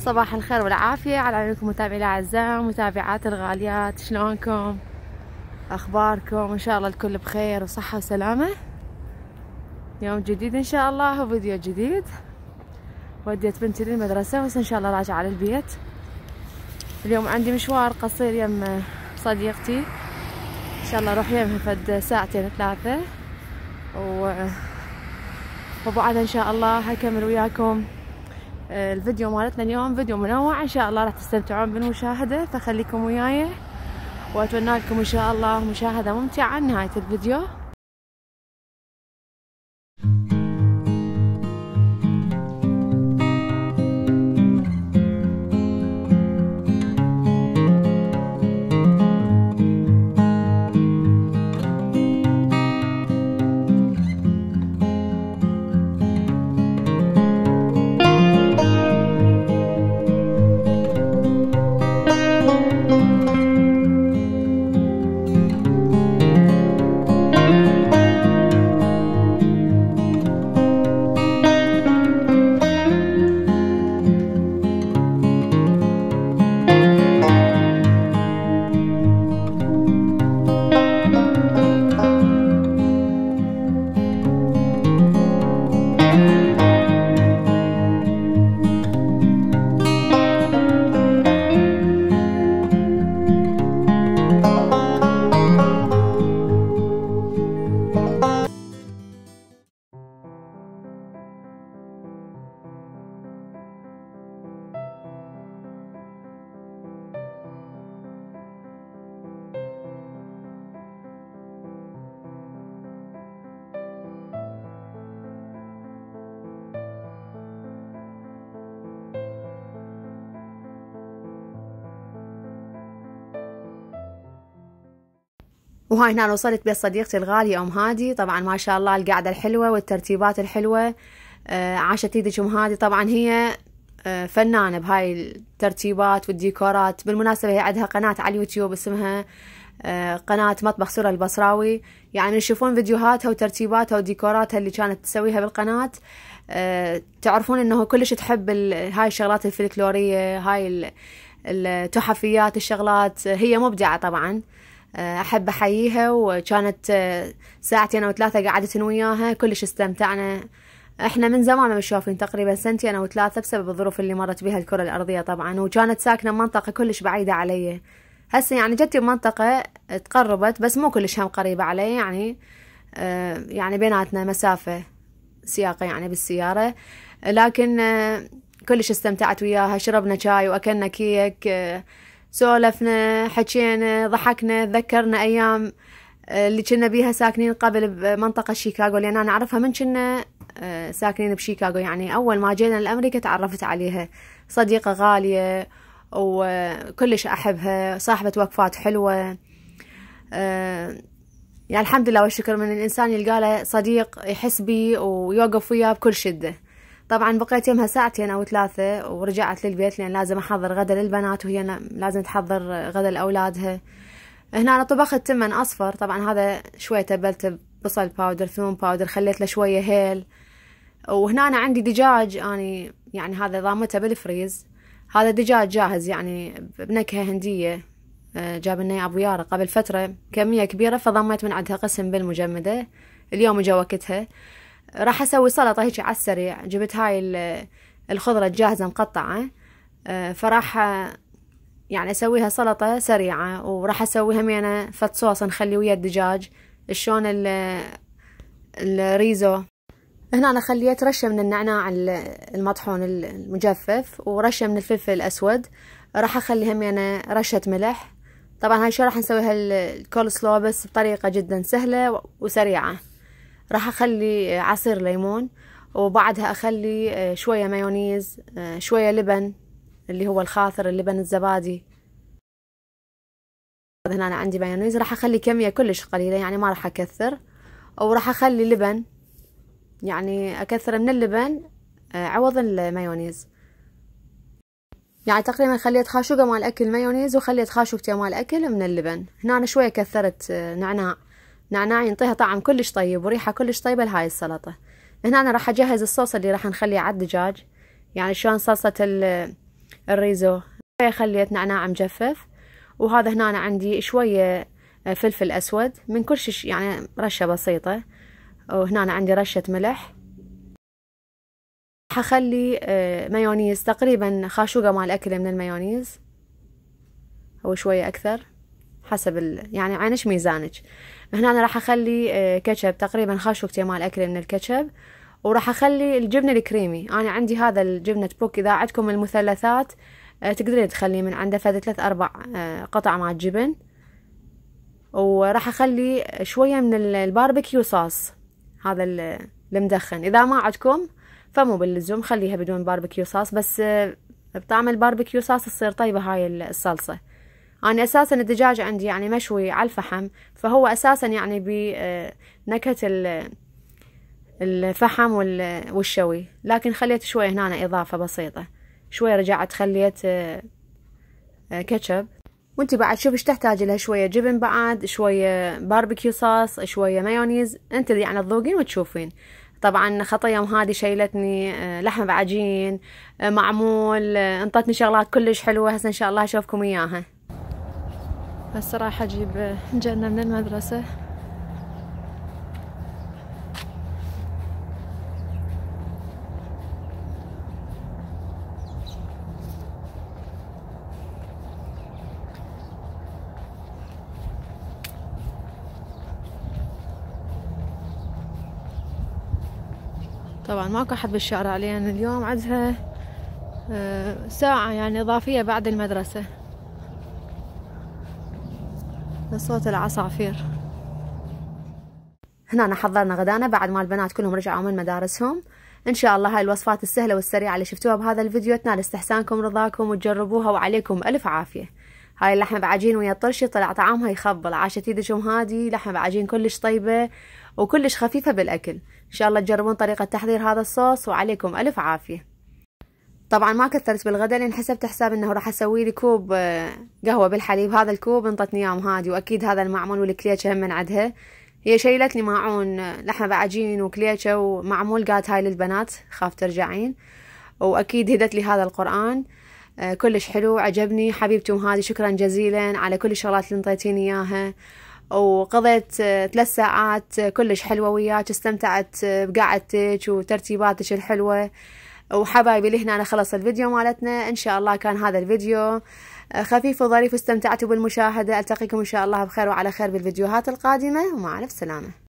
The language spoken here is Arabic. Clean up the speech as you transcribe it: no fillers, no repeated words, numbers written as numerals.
صباح الخير والعافية على عيونكم متابعي الأعزاء، متابعات الغاليات، شلونكم؟ أخباركم؟ إن شاء الله الكل بخير وصحة وسلامة. يوم جديد إن شاء الله وفيديو جديد. وديت بنتي للمدرسة بس إن شاء الله راجعة للبيت. اليوم عندي مشوار قصير يم صديقتي، إن شاء الله أروح يمها فد ساعتين ثلاثة وبعدها إن شاء الله هكمل وياكم الفيديو مالتنا اليوم. فيديو منوع ان شاء الله راح تستمتعون بالمشاهدة، فخليكم وياي واتمنى لكم ان شاء الله مشاهدة ممتعة نهاية الفيديو. وهاي هنا وصلت بيت صديقتي الغالية أم هادي. طبعا ما شاء الله القعدة الحلوة والترتيبات الحلوة. عاشت ايدك أم هادي، طبعا هي فنانة بهاي الترتيبات والديكورات. بالمناسبة هي عندها قناة على اليوتيوب اسمها قناة مطبخ سورة البصراوي، يعني تشوفون فيديوهاتها وترتيباتها وديكوراتها اللي كانت تسويها بالقناة تعرفون انه كلش تحب هاي الشغلات الفلكلورية، هاي التحفيات، الشغلات. هي مبدعة طبعا، أحب أحييها. وكانت ساعتين أو ثلاثة قعدت وياها، كلش استمتعنا. احنا من زمان مشوفين تقريبا سنتين أو ثلاثة بسبب الظروف اللي مرت بها الكرة الأرضية طبعا. وكانت ساكنة بمنطقة كلش بعيدة علي. هسه يعني جتي بمنطقة تقربت بس مو كلش هم قريبة علي، يعني بيناتنا مسافة سياقة يعني بالسيارة. لكن كلش استمتعت وياها، شربنا شاي وأكلنا كيك، سولفنا، حكينا، ضحكنا، تذكرنا أيام اللي كنا بيها ساكنين قبل بمنطقة شيكاغو، لأن أنا أعرفها من كنا ساكنين بشيكاغو. يعني أول ما جينا لأمريكا تعرفت عليها. صديقة غالية وكلش أحبها، صاحبة وقفات حلوة. يعني الحمد لله والشكر من الإنسان يلقى له صديق يحس بيه ويوقف وياه بكل شدة. طبعا بقيت يمها ساعتين أو ثلاثة ورجعت للبيت، لأن لازم أحضر غدا للبنات وهي لازم تحضر غدا لأولادها. هنا أنا طبخت تمن أصفر، طبعا هذا شوية تبلته بصل باودر، ثوم باودر، خليت له شوية هيل. وهنا أنا عندي دجاج، يعني هذا ضامته بالفريز. هذا دجاج جاهز يعني بنكهة هندية، جاب لنا إياه أبو يارا قبل فترة كمية كبيرة، فضميت من عندها قسم بالمجمدة. اليوم جا وقتها. راح أسوي سلطة هيك على السريع. جبت هاي الخضرة الجاهزة مقطعة، فراح يعني أسويها سلطة سريعة. وراح أسويها مينة فت صوص نخلي ويا الدجاج شلون الريزو. هنا أنا خليت رشة من النعناع المطحون المجفف ورشة من الفلفل الأسود. راح أخليها مينة رشة ملح. طبعا هاي شو راح نسويها الكول سلو بس بطريقة جدا سهلة وسريعة. راح أخلي عصير ليمون، وبعدها أخلي شوية مايونيز، شوية لبن اللي هو الخاثر، اللبن الزبادي. هنا أنا عندي مايونيز، راح أخلي كمية كلش قليلة، يعني ما راح أكثر. وراح أخلي لبن، يعني أكثر من اللبن عوض المايونيز. يعني تقريبا خليت خاشوقة مال أكل مايونيز وخليت خاشوقتين مال أكل من اللبن. هنا أنا شوية كثرت نعناع ينطيها طعم كلش طيب وريحة كلش طيبة لهاي السلطة. هنا أنا راح أجهز الصوص اللي راح نخليه على الدجاج. يعني شلون صلصة الريزو، شوية خليت نعناع مجفف، وهذا هنا عندي شوية فلفل أسود من كل شيء يعني رشة بسيطة، وهنا عندي رشة ملح. حخلي مايونيز تقريبا خاشوقة مال أكل من المايونيز أو شوية أكثر حسب يعني عينش ميزانك. هنا أنا راح أخلي كاتشب تقريبا خاشوقتين مال أكل من الكاتشب، وراح أخلي الجبنة الكريمي. أنا عندي هذا الجبنة بوك، إذا عندكم المثلثات تقدرين تخلي من عنده فد 3-4 قطع مع الجبن. وراح أخلي شوية من الباربيكيو صوص هذا المدخن، إذا ما عندكم فمو باللزوم خليها بدون باربيكيو صوص، بس بطعم الباربيكيو صوص تصير طيبة هاي الصلصة. أنا أساسا الدجاج عندي يعني مشوي على الفحم، فهو أساسا يعني بنكهة الفحم والشوي، لكن خليت شوية هنا إضافة بسيطة، شوية رجعت خليت كاتشب. وانتي بعد شوف ايش تحتاج لها، شوية جبن بعد، شوية باربيكيو صوص، شوية مايونيز، انت يعني تذوقين وتشوفين. طبعا خطيم هذه شيلتني لحمة بعجين معمول، انطتني شغلات كلش حلوة. هسه ان شاء الله اشوفكم اياها. هسه راح اجيب جنة من المدرسة. طبعا ماكو احد بالشارع لان اليوم عندها ساعة يعني اضافية بعد المدرسة. صوت العصافير. هنا حضرنا غدانا بعد ما البنات كلهم رجعوا من مدارسهم. ان شاء الله هاي الوصفات السهلة والسريعة اللي شفتوها بهذا الفيديو تنال استحسانكم ورضاكم وتجربوها، وعليكم الف عافية. هاي اللحمة بعجين ويا الطرشي طلع طعامها يخبل، عاشت ايدكم هادي. لحمة بعجين كلش طيبة وكلش خفيفة بالاكل. ان شاء الله تجربون طريقة تحضير هذا الصوص، وعليكم الف عافية. طبعا ما كثرت بالغدا لان حسبت حساب انه راح اسوي لي كوب قهوة بالحليب. هذا الكوب انطتني اياه هادي، واكيد هذا المعمول والكليتشة هم من عندها. هي شيلت لي ماعون لحمة بعجين وكليتشة ومعمول، قالت هاي للبنات خاف ترجعين. واكيد هدت لي هذا القرآن كلش حلو عجبني حبيبتي هذه. شكرا جزيلا على كل الشغلات اللي انطيتيني اياها، وقضيت 3 ساعات كلش حلوة وياك. استمتعت بقعدتك وترتيباتك الحلوة. وحبايبي لهنا خلص الفيديو مالتنا. ان شاء الله كان هذا الفيديو خفيف وظريف واستمتعتوا بالمشاهدة. التقيكم ان شاء الله بخير وعلى خير بالفيديوهات القادمة، ومع الف سلامة.